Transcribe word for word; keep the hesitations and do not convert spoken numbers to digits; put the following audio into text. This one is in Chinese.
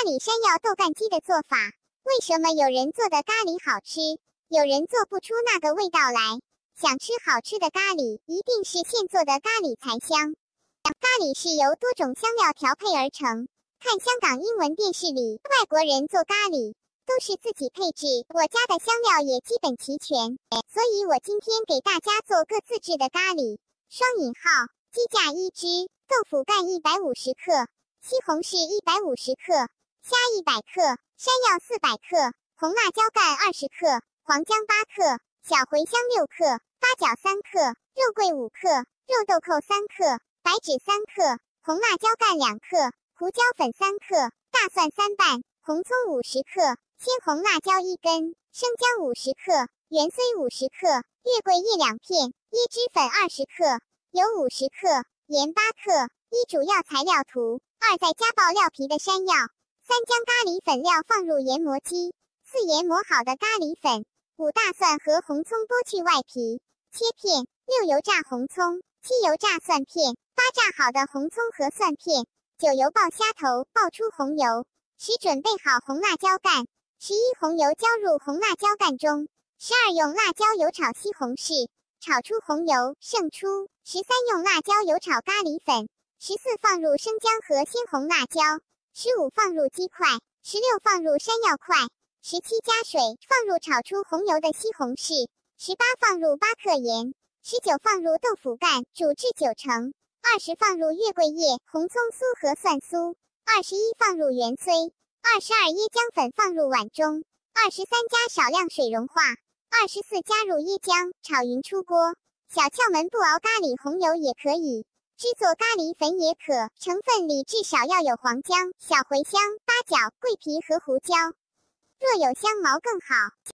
喱山药豆干鸡的做法。为什么有人做的咖喱好吃，有人做不出那个味道来？想吃好吃的咖喱，一定是现做的咖喱才香。咖喱是由多种香料调配而成。看香港英文电视里，外国人做咖喱都是自己配置，我家的香料也基本齐全，所以我今天给大家做个自制的咖喱。双引号，鸡架一只，豆腐干一百五十克，西红柿一百五十克，虾一百克，山药四百克，红辣椒干二十克，黄姜八克，小茴香六克，八角三克，肉桂五克，肉豆蔻三克，白芷三克，红辣椒干两克，胡椒粉三克，大蒜三瓣，红葱五十克，鲜红辣椒一根，生姜五十克，芫荽五十克，月桂叶两片，椰汁粉二十克，油五十克，盐八克。一主要材料图，二在加爆料皮的山药，三将咖喱粉料放入研磨机，四研磨好的咖喱粉，五大蒜和红葱剥去外皮，切片，六油炸红葱，七油炸蒜片，八炸好的红葱和蒜片，九油爆虾头，爆出红油，十准备好红辣椒干，十一红油浇入红辣椒干中，十二用辣椒油炒西红柿，炒出红油盛出，十三用辣椒油炒咖喱粉，十四放入生姜和鲜红辣椒，十五放入鸡块，十六放入山药块，十七加水放入炒出红油的西红柿，十八放入八克盐，十九放入豆腐干煮至九成，二十放入月桂叶、红葱酥和蒜酥，二十一放入芫荽，二十二椰浆粉放入碗中，二十三加少量水融化，二十四加入椰浆炒匀出锅。小窍门，不熬咖喱红油也可以，制作咖喱粉也可，成分里至少要有黄姜、小茴香、八角、桂皮和胡椒，若有香茅更好。